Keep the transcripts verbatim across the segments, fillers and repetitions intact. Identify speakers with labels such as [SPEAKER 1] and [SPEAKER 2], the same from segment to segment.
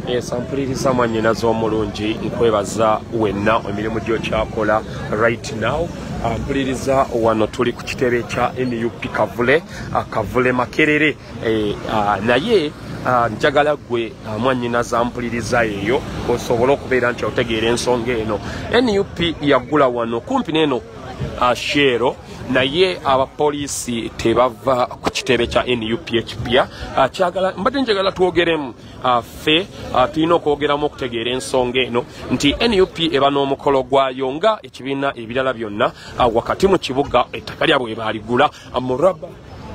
[SPEAKER 1] esampuliriza mwanyina z'omulungi nkwebaza wenna emirimu gyo kyakola right now. Mpuliriza wano tuli ku kitebe kya N U P Kavule Kavule Makerere naye njagala gwe mwanyina za mpuliriza eyo osobola okubeera nti otegeera ensonga eno. N U P yagula wano kumpi neno shero naye abapoliisi tebava ku kitebe kya N U P ekipya kyagala mbadde njagala twogeremu ffe tulina okwogeramu okutegeera ensonga eno nti N U P eba n'omukolo gwayo nga ekibiina ebirala byonna wakati mu kibuga ettaka lyabwe baaligula muraba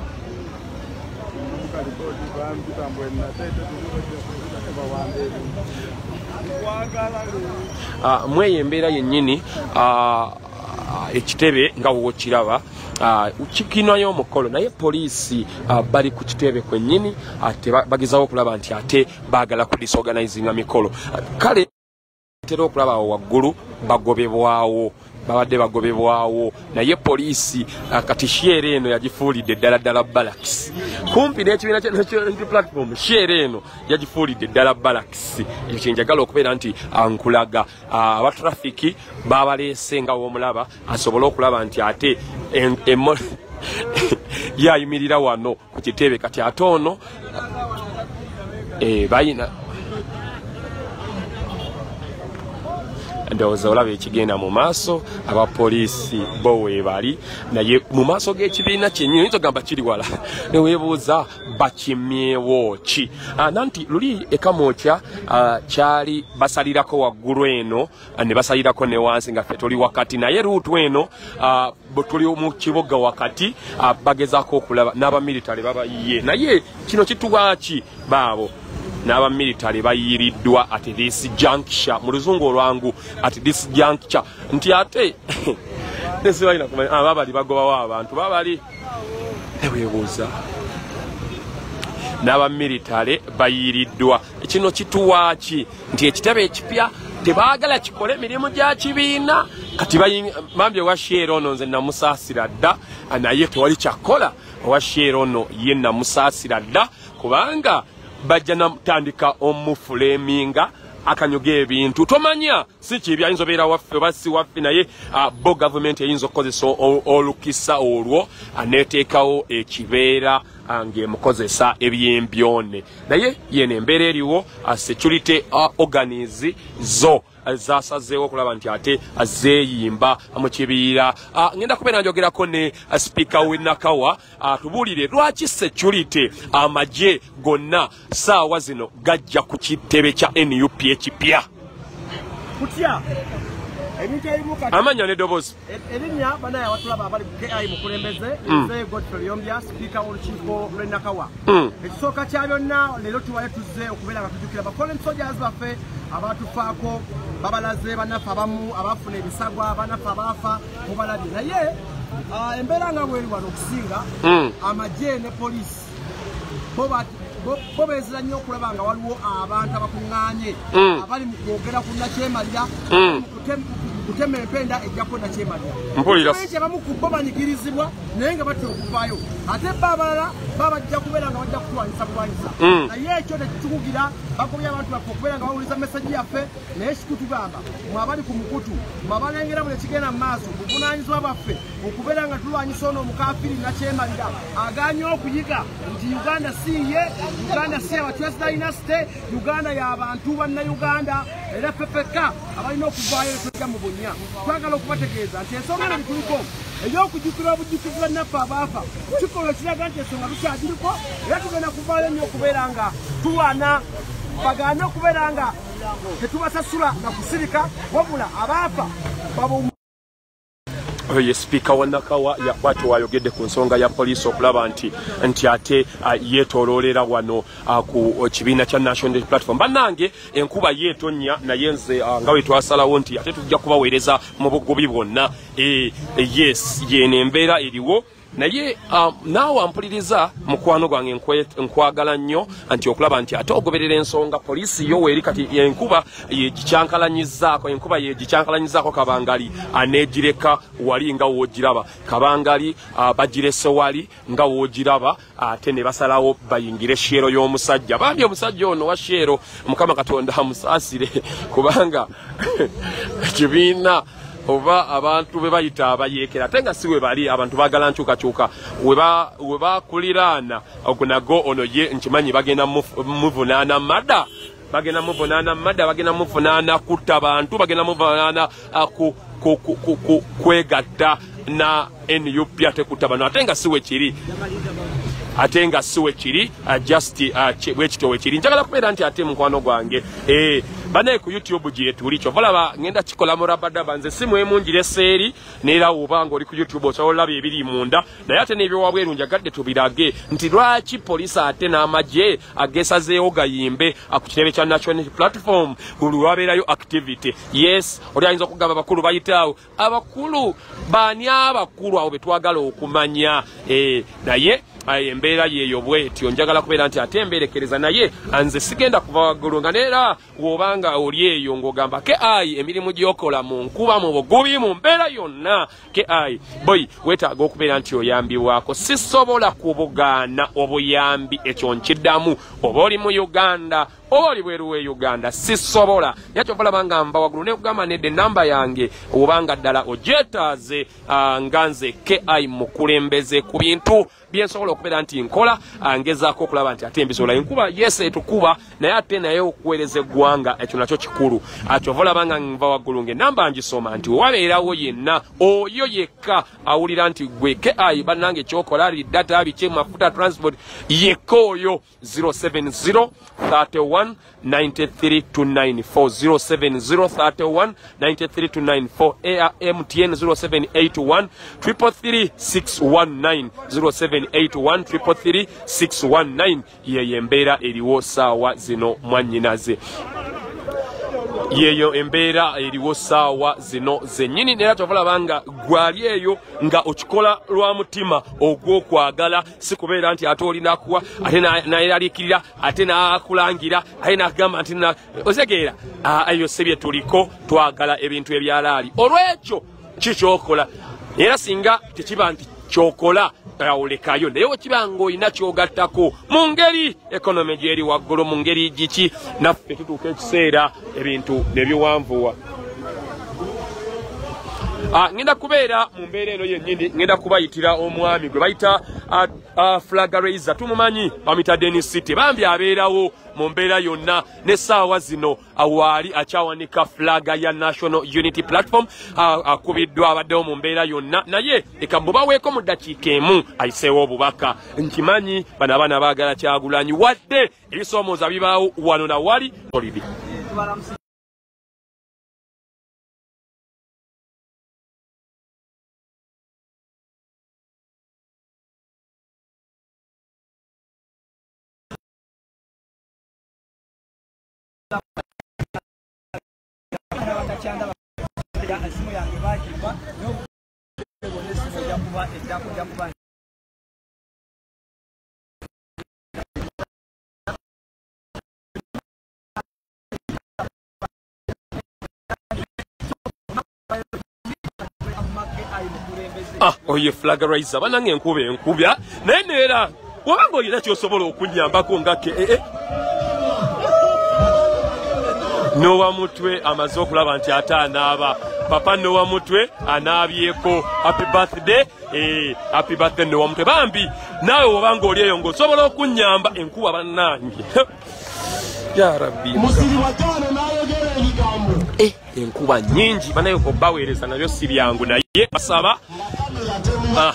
[SPEAKER 1] mweyo embeera yennyini ekitebe nga wo kiraba kikinwayo omukolo naye poliisi bali ku kitebe kwennyini ate bagezawo okulaba nti ate baagala ku disorganizinga mikolo kale tera okulaba awo waggulu bagobebwawo babadde bagobebwawo naye poliisi kati shere eno yagifuulidde ddala ddala barracks kumpi n'ekibiina kya platform shere eno yagifuulidde ddala barracks ekyo kyenjagala okubeera nti ankulaga abatrafiki babaleese nga w'omulaba asobole okulaba nti ate yayimirira wano ku kitebe kati ate ono bayina ndowooza olaba ekigenda mu maaso abapoliisi bo weebali naye mu maaso g'ekibiina kyennyini oyinza ogamba kiri wala neweebuuza bakimyewo ki nanti luli ekamwokya kyali basalirako waggulu eno ne basalirako ne wansi nga ffe tuli wakati naye ruutu eno tuli mu kibuga wakati bagezaako okulaba n'abamilitale babayiye naye kino kituwa ki baabo n'aba military bayiriddwa at this juncture mu luzungu olwangu at this juncture nti ate nesibalina kumanya babali bagobawo abantu babali eweebuuza n'aba military bayiriddwa kino kituwaaki nti ekitebe ekipya tebaagala kikole emirimu gya kibiina kati mambye owa sheero ono nze namusaasira dda naye tewali kyakola owa sheero ono ye namusaasira dda kubanga bajja natandika omufuleminga akanyoga ebintu tomanya si kibi ayinza obeera waffe oba si waffe naye bo gavumenti eyinza okukozesa olukisa olwo aneeteekawo ekibeera ng'emukozesa ebyembyone naye yeno embeera eriwo security organis zo zasazeewo okulaba nti ate azeeyimba mu kibiira ngenda kubeera njogerako ne speaker w'Enakawa tubuulire lwaki security amagye gonna saawa zino gajja ku kitebe kya N U P ekipya kutya amanya n'eddoboozi
[SPEAKER 2] erinnya banaye awatulaba abali ku K I mukulembeze nze Godfrey Yombya speaker w'olukiiko lw'Enakawa ekisooka kya byonna leero tuwaye tuzze okubeera nga tujjukira bakolin soldiers baffe abatufaako babalaze bannaffe abamu abafuna ebisagwa bannaffe abaafa mubalabye naye embeera nga bweri wano okusinga amagye ne poliisi bo beezera nnyo okulaba nga waliwo abantu abakuŋŋaanye abali mu kwogera ku nakyemalira kutema empenda ejjako nakyemalira eki abamu ku bo banyigirizibwa naye nga batera okuvaayo ate bba abalala babajja kubeera nga bajja kutulwanyisa bulwanyisa naye ekyo tekitukugira bagobya abantu baffe okubeera nga bawuliza mesaji yaffe naye kikutugamba mwe abali ku mukutu mwe abalengera buli ekigenda mu maaso buvunaanyizibwa baffe okubeera nga tulwanyisa ono omukafiri nakyemalira aganye okuyiga nti Uganda si ye Uganda si abachwezi dynasty Uganda y'abantu bannayuganda era ppeka abalina okuvaayo etwejja mu bunya twagala okubategeeza nti ensonga eno gituliko ey'okujjukira obujjukizi bannaffe abaafa kikolwa kiraga nti ensonga tukyagiriko era tugenda kuvaayo nnyo okubeera nga tulwana bagaane okubeera nga tetubasasula na kusirika wabula abaafa babo
[SPEAKER 1] ye speaker w'Enakawa yakwata wayogedde ku nsonga ya poliisi okulaba nti nti ate yeetooloolera wano ku kibiina kya National Platform bannange enkuba yeetonnya naye nze nga we twasalawo nti ate tujja kubaweereza mu bugubi bwonna yes yeeno embeera eriwo naye um, naawe ampuliriza mukwano gwange nkwagala nnyo anti okulaba nti ate ogoberera ensonga poliisi yo weeri kati enkuba yegikyankalanyizaako enkuba yegikyankalanyizaako Kabangali aneegireka wali nga woogiraba Kabangali uh, bagirese wali nga woogiraba ate ne basalawo bayingire Sheero y'omusajja bambi omusajja ono wa Sheero Mukama Katonda amusaasire kubanga ekibiina oba abantu be bayita abayeekera ate nga si we bali abantu baagala nkyukakyuka we bakuliraana ogunago ono ye nkimanyi bagenda muvunaana madda bagenda muvunaana madda bagenda muvunaana kutta bantu bagenda muvunaana kwegatta na N U P ate kutta bano ate nga si we kiri ate nga si we kiri just bwekito we kiri njagala kubeera nti ate mukwano gwange eh banaye ku YouTube gye tuli kyo valaba ngenda kikola mu rabada banze simu emunjire seeri neera obanga oli ku YouTube osobola laba ebiri munda naye ate n'ebyo wabweru njagadde tubirage nti lwaki poliisi ate n'amagye agesazeewo gayimbe ku kirebe kya National Platform olwabeerayo activity yes oli ayinza okugamba abakulu bayitaawo abakulu baani abakulu abo betwagala okumanya eh naye embeera yeeyo bwetyo njagala kubeera nti ate embeerekereza naye anze sigenda kuva waggulu nga neera wobanga oli eyo ng'ogamba ke ayi emirimu gy'okola mu nkuba mu bugubi mu mbeera yonna ke ayi boy weetaaga okubeera nti oyambibwako sisobola kubugaana obuyambi ekyo nkiddamu oba oli mu Uganda oba oli bweru we Uganda sisobola yakyo valaba nga mba waggulu ne kugamba nedde ennamba yange obanga ddala ogyetaaze uh, nga nze ke ayi mukulembeze ku bintu byensobola okubeera nti nkola angezaako okulaba nti ate embisobola enkuba yes etukuba naye ate naye okuweereza eggwanga ekyo nakyo kikulu akyova olaba nga nva waggulu ng'ennamba ngisoma nti wabeerawo yenna oyo yekka awulira nti gwe ke ayi bannange ekyokola lidata biki mafuta transport yekka oyo zero seven zero three one nine three two nine four zero seven zero three one nine three two nine four M T N zero seven eight one three three six one nine zero seven eight one three three six one nine yeye embeera eriwo saawa zino mwannyinaze yeyo embeera eriwo saawa zino zennyini neera tovalaba nga gwali eyo nga okikola lwa mutima ogw'okwagala si kubeera nti ate olinakuwa ate nayeraliikirira ate n'akulangira ate n'agamba nti osegeera eyo sebye tuliko twagala ebintu ebyalaali olw'ekyo kikyokola era singa tekiba nti kyokola olekayo naye wekiba ng'olina kyogattako mu ngeri ekonomi gyeri waggulu mu ngeri giki naffe tutuuka ekiseera ebintu nebyowanvuwa ngenda kubeera mu mbeera eno yennyini ngenda kubayitira omwami gwe bayita flag raiser tumumanyi bamuyita Dennis City bambi abeerawo mu mbeera yonna n'essaawa zino awaali akyawanika flaga ya National Unity Platform akubiddwa abaddewo mu mbeera yonna naye eka mubaweeko mu ddakiika emu ayiseewo obubaka nkimanyi bano abaana baagala Kyagulanyi wadde ebisoomooza bibaawo wano na wali olidi Ah, oye flag raiser banange enkuba enkubya naye neera wabanga olina kyosobola okunyambako nga ke eh, eh. Nowa mutwe amaze okulaba nti ate anaaba papa Nowa mutwe anaabyeko happy birthday eh, happy birthday Nowa mutwe bambi naawe wabanga oli eyo ng'osobola okunyamba enkuba bannange ya rabbi musiri watano nayogera ebigambo eh enkuba nyingi banayo ko baweereza nabyo si byangu naye basaba ah